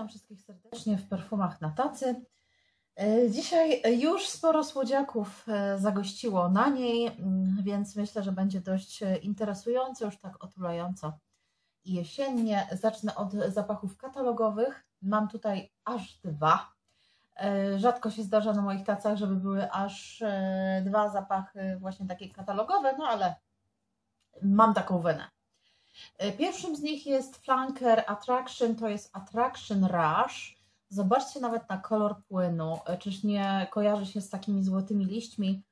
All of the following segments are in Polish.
Witam wszystkich serdecznie w Perfumach na tacy. Dzisiaj już sporo słodziaków zagościło na niej, więc myślę, że będzie dość interesująco, już tak otulająco i jesiennie. Zacznę od zapachów katalogowych. Mam tutaj aż dwa. Rzadko się zdarza na moich tacach, żeby były aż dwa zapachy właśnie takie katalogowe, no ale mam taką wenę. Pierwszym z nich jest Flanker Attraction, to jest Attraction Rush. Zobaczcie nawet na kolor płynu, czyż nie kojarzy się z takimi złotymi liśćmi,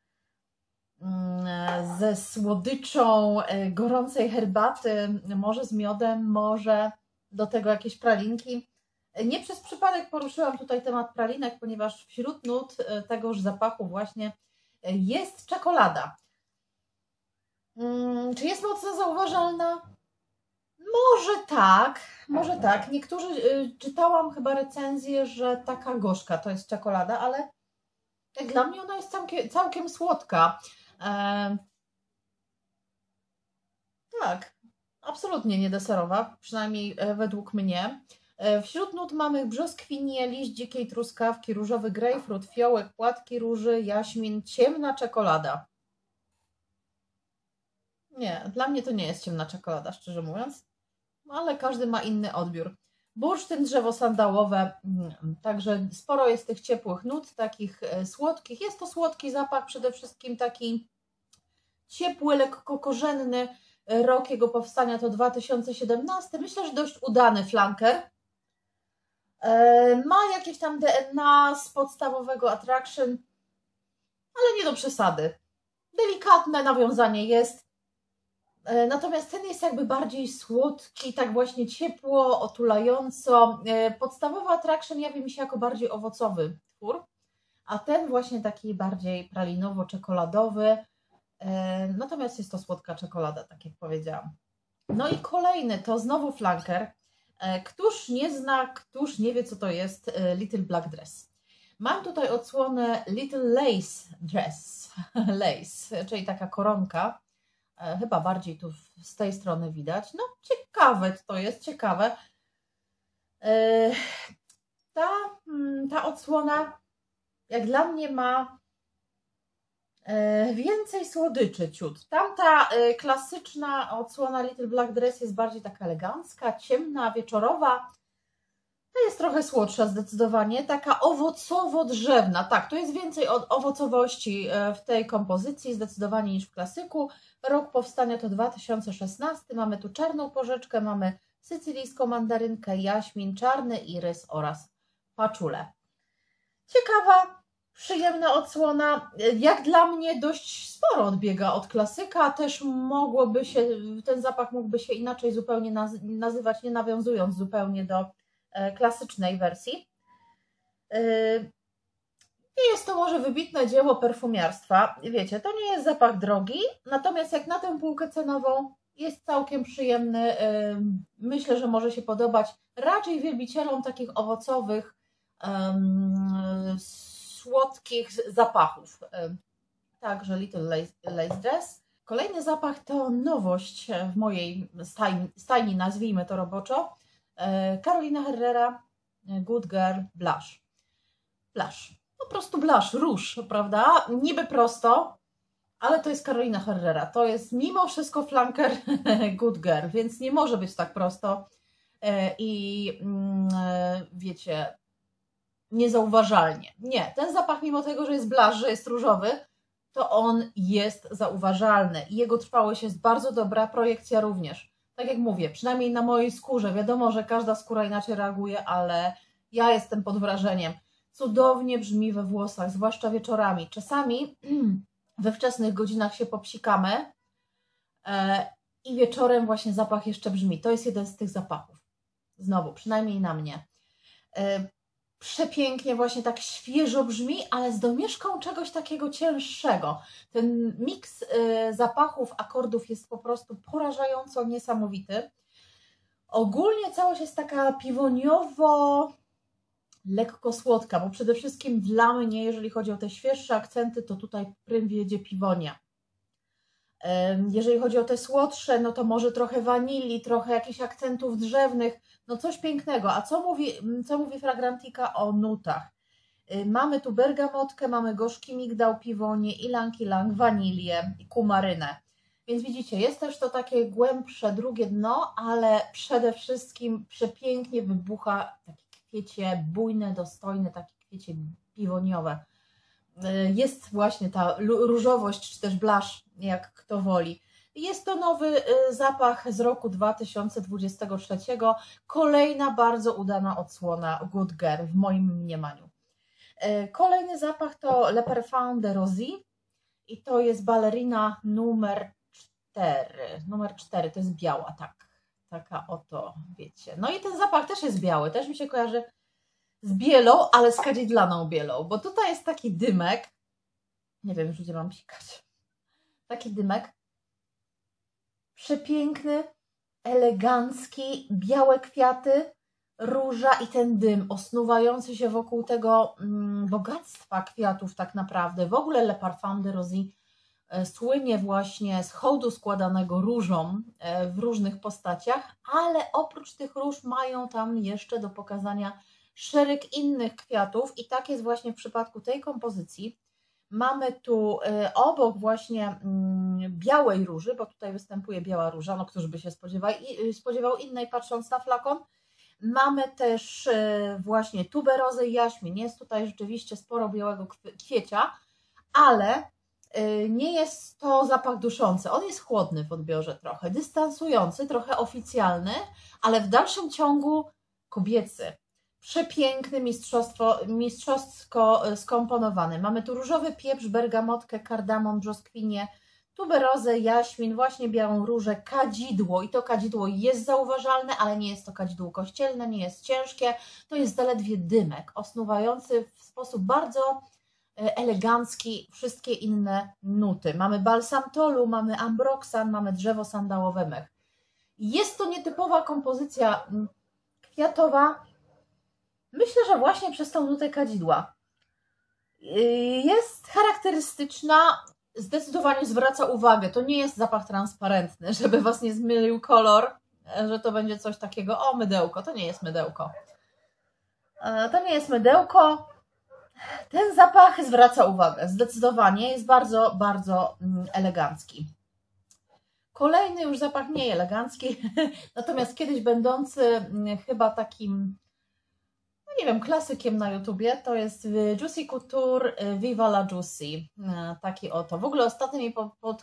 ze słodyczą gorącej herbaty, może z miodem, może do tego jakieś pralinki. Nie przez przypadek poruszyłam tutaj temat pralinek, ponieważ wśród nut tegoż zapachu właśnie jest czekolada. Czy jest mocno zauważalna? Może tak. Niektórzy, czytałam chyba recenzję, że taka gorzka to jest czekolada, ale jak dla mnie ona jest całkiem słodka. Tak, absolutnie nie deserowa, przynajmniej według mnie. Wśród nut mamy brzoskwinię, liść dzikiej truskawki, różowy grejpfrut, fiołek, płatki róży, jaśmin, ciemna czekolada. Nie, dla mnie to nie jest ciemna czekolada, szczerze mówiąc. Ale każdy ma inny odbiór. Bursztyn, drzewo sandałowe, także sporo jest tych ciepłych nut, takich słodkich. Jest to słodki zapach, przede wszystkim taki ciepły, lekko korzenny. Rok jego powstania to 2017. Myślę, że dość udany flanker. Ma jakieś tam DNA z podstawowego Attraction, ale nie do przesady. Delikatne nawiązanie jest. Natomiast ten jest jakby bardziej słodki, tak właśnie ciepło, otulająco. Podstawowy Attraction jawi mi się jako bardziej owocowy twór, a ten właśnie taki bardziej pralinowo-czekoladowy. Natomiast jest to słodka czekolada, tak jak powiedziałam. No i kolejny to znowu flanker. Któż nie zna, któż nie wie, co to jest Little Black Dress. Mam tutaj odsłonę Little Lace Dress, lace, czyli taka koronka. Chyba bardziej tu z tej strony widać. No ciekawe to jest, ciekawe. Ta odsłona jak dla mnie ma więcej słodyczy ciut. Tamta klasyczna odsłona Little Black Dress jest bardziej taka elegancka, ciemna, wieczorowa. Ta jest trochę słodsza zdecydowanie, taka owocowo-drzewna. Tak, tu jest więcej owocowości w tej kompozycji zdecydowanie niż w klasyku. Rok powstania to 2016. Mamy tu czarną porzeczkę, mamy sycylijską mandarynkę, jaśmin, czarny irys oraz paczulę. Ciekawa, przyjemna odsłona. Jak dla mnie dość sporo odbiega od klasyka. Też mogłoby się, ten zapach mógłby się inaczej zupełnie nazywać, nie nawiązując zupełnie do klasycznej wersji. Nie jest to może wybitne dzieło perfumiarstwa, wiecie, to nie jest zapach drogi, natomiast jak na tę półkę cenową jest całkiem przyjemny, myślę, że może się podobać raczej wielbicielom takich owocowych, słodkich zapachów. Także Little Lace Dress. Kolejny zapach to nowość w mojej stajni, nazwijmy to roboczo. Carolina Herrera Good Girl Blush. Blush. Po prostu blush, róż, prawda? Niby prosto, ale to jest Carolina Herrera. To jest mimo wszystko flanker Good Girl, więc nie może być tak prosto i wiecie, niezauważalnie. Nie, ten zapach mimo tego, że jest blush, że jest różowy, to on jest zauważalny i jego trwałość jest bardzo dobra, projekcja również. Tak jak mówię, przynajmniej na mojej skórze. Wiadomo, że każda skóra inaczej reaguje, ale ja jestem pod wrażeniem. Cudownie brzmi we włosach, zwłaszcza wieczorami. Czasami we wczesnych godzinach się popsikamy i wieczorem właśnie zapach jeszcze brzmi. To jest jeden z tych zapachów. Znowu, przynajmniej na mnie. Przepięknie właśnie tak świeżo brzmi, ale z domieszką czegoś takiego cięższego. Ten miks zapachów, akordów jest po prostu porażająco niesamowity. Ogólnie całość jest taka piwoniowo, lekko słodka, bo przede wszystkim dla mnie, jeżeli chodzi o te świeższe akcenty, to tutaj prym wiedzie piwonia. Jeżeli chodzi o te słodsze, no to może trochę wanilii, trochę jakichś akcentów drzewnych, no coś pięknego. A co mówi Fragrantica o nutach? Mamy tu bergamotkę, mamy gorzki migdał, piwonie, ilang-ilang, wanilię i kumarynę. Więc widzicie, jest też to takie głębsze, drugie dno, ale przede wszystkim przepięknie wybucha takie kwiecie bujne, dostojne, takie kwiecie piwoniowe. Jest właśnie ta różowość, czy też blush, jak kto woli. Jest to nowy zapach z roku 2023. Kolejna bardzo udana odsłona Good Girl w moim mniemaniu. Kolejny zapach to Le Parfum de Rosy i to jest balerina numer 4. Numer 4 to jest biała, tak. Taka oto, wiecie. No i ten zapach też jest biały, też mi się kojarzy z bielą, ale z kadzidlaną bielą, bo tutaj jest taki dymek. Nie wiem już, gdzie mam pikać. Taki dymek. Przepiękny, elegancki, białe kwiaty, róża i ten dym osnuwający się wokół tego bogactwa kwiatów tak naprawdę. W ogóle Le Parfum de Rosy słynie właśnie z hołdu składanego różom w różnych postaciach, ale oprócz tych róż mają tam jeszcze do pokazania szereg innych kwiatów i tak jest właśnie w przypadku tej kompozycji. Mamy tu obok właśnie białej róży, bo tutaj występuje biała róża, no któż by się spodziewał innej patrząc na flakon. Mamy też właśnie tuberozę i jaśmin. Jest tutaj rzeczywiście sporo białego kwiecia, ale nie jest to zapach duszący. On jest chłodny w odbiorze trochę, dystansujący, trochę oficjalny, ale w dalszym ciągu kobiecy. Przepiękny, mistrzowsko skomponowany. Mamy tu różowy pieprz, bergamotkę, kardamon, brzoskwinię, tuberozę, jaśmin, właśnie białą różę, kadzidło. I to kadzidło jest zauważalne, ale nie jest to kadzidło kościelne, nie jest ciężkie. To jest zaledwie dymek, osnuwający w sposób bardzo elegancki wszystkie inne nuty. Mamy balsam tolu, mamy ambroksan, mamy drzewo sandałowe mech. Jest to nietypowa kompozycja kwiatowa. Myślę, że właśnie przez tą nutę kadzidła. Jest charakterystyczna, zdecydowanie zwraca uwagę. To nie jest zapach transparentny, żeby Was nie zmylił kolor, że to będzie coś takiego, o mydełko, to nie jest mydełko. To nie jest mydełko. Ten zapach zwraca uwagę, zdecydowanie jest bardzo, bardzo elegancki. Kolejny już zapach mniej elegancki, natomiast kiedyś będący chyba takim, no nie wiem, klasykiem na YouTubie, to jest Juicy Couture Viva la Juicy. Taki oto. W ogóle ostatnio mi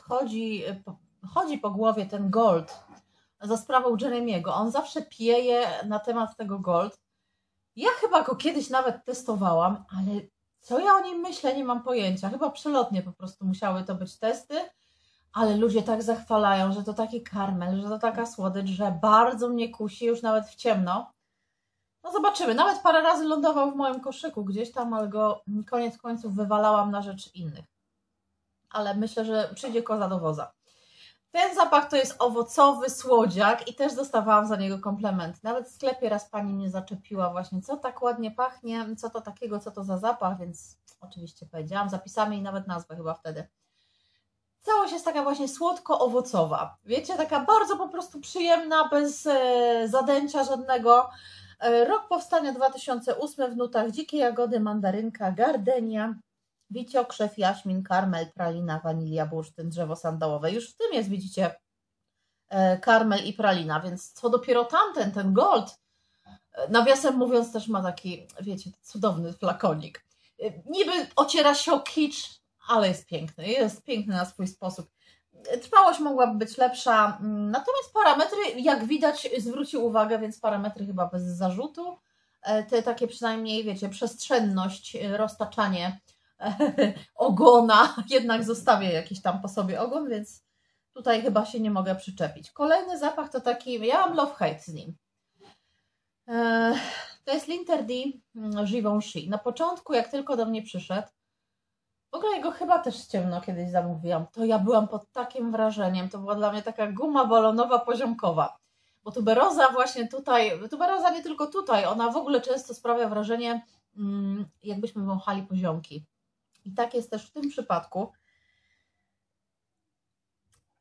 chodzi po głowie ten gold za sprawą Jeremiego. On zawsze pieje na temat tego gold. Ja chyba go kiedyś nawet testowałam, ale co ja o nim myślę, nie mam pojęcia. Chyba przelotnie po prostu musiały to być testy, ale ludzie tak zachwalają, że to taki karmel, że to taka słodycz, że bardzo mnie kusi, już nawet w ciemno. No zobaczymy, nawet parę razy lądował w moim koszyku gdzieś tam, ale go koniec końców wywalałam na rzecz innych. Ale myślę, że przyjdzie koza do woza. Ten zapach to jest owocowy słodziak i też dostawałam za niego komplement. Nawet w sklepie raz pani mnie zaczepiła właśnie, co tak ładnie pachnie, co to takiego, co to za zapach, więc oczywiście powiedziałam, zapisałam jej nawet nazwę chyba wtedy. Całość jest taka właśnie słodko-owocowa. Wiecie, taka bardzo po prostu przyjemna, bez zadęcia żadnego. Rok powstania 2008, w nutach dzikie jagody, mandarynka, gardenia, wicio, krzew, jaśmin, karmel, pralina, wanilia, bursztyn, drzewo sandałowe. Już w tym jest, widzicie, karmel i pralina, więc co dopiero tamten, ten gold, nawiasem mówiąc też ma taki, wiecie, cudowny flakonik. Niby ociera się o kicz, ale jest piękny na swój sposób. Trwałość mogłaby być lepsza, natomiast parametry, jak widać, zwrócił uwagę, więc parametry chyba bez zarzutu. Te takie przynajmniej, wiecie, przestrzenność, roztaczanie ogona, jednak zostawię jakiś tam po sobie ogon, więc tutaj chyba się nie mogę przyczepić. Kolejny zapach to taki, ja mam love-hate z nim. To jest L'Interdit Givenchy. Na początku, jak tylko do mnie przyszedł, w ogóle jego chyba też ciemno kiedyś zamówiłam, to ja byłam pod takim wrażeniem, to była dla mnie taka guma balonowa, poziomkowa. Bo tuberoza właśnie tutaj, tuberoza nie tylko tutaj, ona w ogóle często sprawia wrażenie, jakbyśmy wąchali poziomki. I tak jest też w tym przypadku.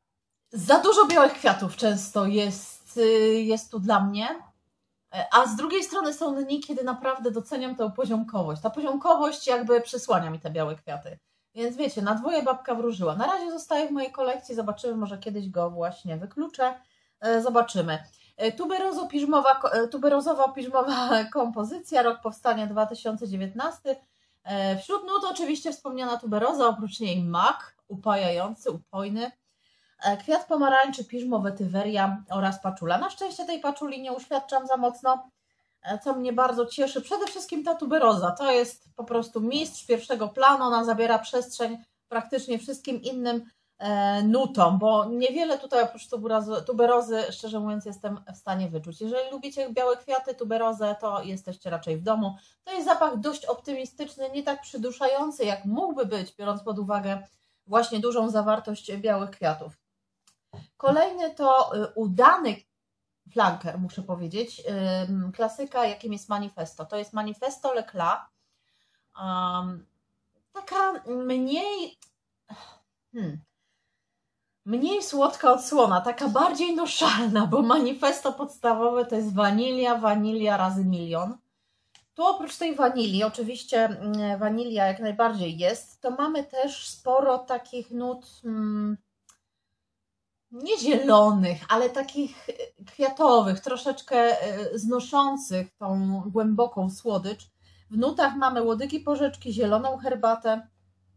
Za dużo białych kwiatów często jest tu dla mnie, a z drugiej strony są dni, kiedy naprawdę doceniam tę poziomkowość. Ta poziomkowość jakby przysłania mi te białe kwiaty. Więc wiecie, na dwoje babka wróżyła. Na razie zostaje w mojej kolekcji, zobaczymy, może kiedyś go właśnie wykluczę. Zobaczymy. Tuberozowo-piżmowa kompozycja, rok powstania 2019. Wśród nut oczywiście wspomniana tuberoza, oprócz niej mak, upajający, upojny. Kwiat pomarańczy, piżmo, wetyweria oraz paczula. Na szczęście tej paczuli nie uświadczam za mocno, co mnie bardzo cieszy. Przede wszystkim ta tuberoza, to jest po prostu mistrz pierwszego planu, ona zabiera przestrzeń praktycznie wszystkim innym nutom, bo niewiele tutaj oprócz tuberozy, szczerze mówiąc, jestem w stanie wyczuć. Jeżeli lubicie białe kwiaty, tuberozę, to jesteście raczej w domu. To jest zapach dość optymistyczny, nie tak przyduszający, jak mógłby być, biorąc pod uwagę właśnie dużą zawartość białych kwiatów. Kolejny to udany flanker, muszę powiedzieć, klasyka, jakim jest Manifesto. To jest Manifesto Leclerc. Taka mniej słodka odsłona, taka bardziej noszalna, bo Manifesto podstawowe to jest wanilia razy milion. Tu oprócz tej wanilii, oczywiście wanilia jak najbardziej jest, to mamy też sporo takich nut nie zielonych, ale takich kwiatowych, troszeczkę znoszących tą głęboką słodycz. W nutach mamy łodygi porzeczki, zieloną herbatę.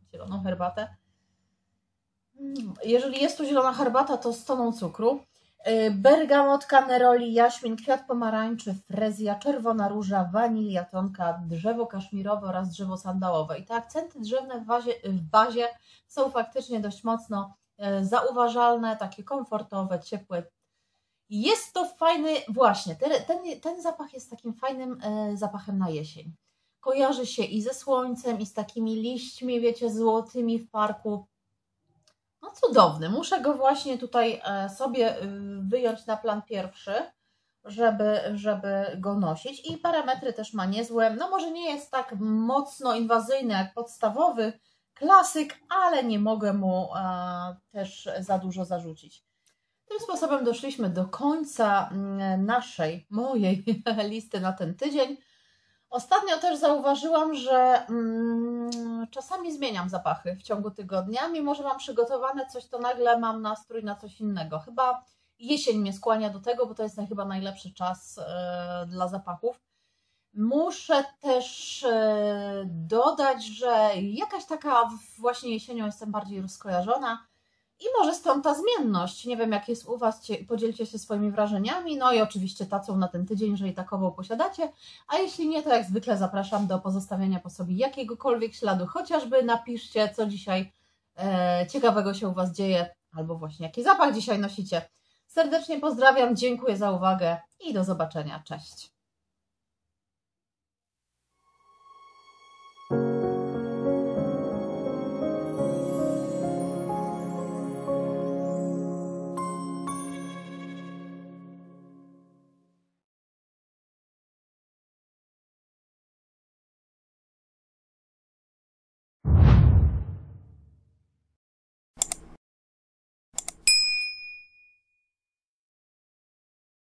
Jeżeli jest tu zielona herbata, to z toną cukru. Bergamotka, neroli, jaśmin, kwiat pomarańczy, frezja, czerwona róża, wanilia tonka, drzewo kaszmirowe oraz drzewo sandałowe. I te akcenty drzewne w bazie są faktycznie dość mocno zauważalne, takie komfortowe, ciepłe. Jest to fajny, właśnie, ten zapach jest takim fajnym zapachem na jesień. Kojarzy się i ze słońcem, i z takimi liśćmi, wiecie, złotymi w parku. No cudowny, muszę go właśnie tutaj sobie wyjąć na plan pierwszy, żeby go nosić. I parametry też ma niezłe, no może nie jest tak mocno inwazyjny jak podstawowy klasyk, ale nie mogę mu też za dużo zarzucić. Tym sposobem doszliśmy do końca mojej listy na ten tydzień. Ostatnio też zauważyłam, że czasami zmieniam zapachy w ciągu tygodnia, mimo że mam przygotowane coś, to nagle mam nastrój na coś innego. Chyba jesień mnie skłania do tego, bo to jest chyba najlepszy czas dla zapachów. Muszę też dodać, że jakaś taka właśnie jesienią jestem bardziej rozkojarzona i może stąd ta zmienność. Nie wiem, jak jest u Was, podzielcie się swoimi wrażeniami, no i oczywiście tacą na ten tydzień, jeżeli takową posiadacie, a jeśli nie, to jak zwykle zapraszam do pozostawiania po sobie jakiegokolwiek śladu, chociażby napiszcie, co dzisiaj ciekawego się u Was dzieje, albo właśnie jaki zapach dzisiaj nosicie. Serdecznie pozdrawiam, dziękuję za uwagę i do zobaczenia, cześć!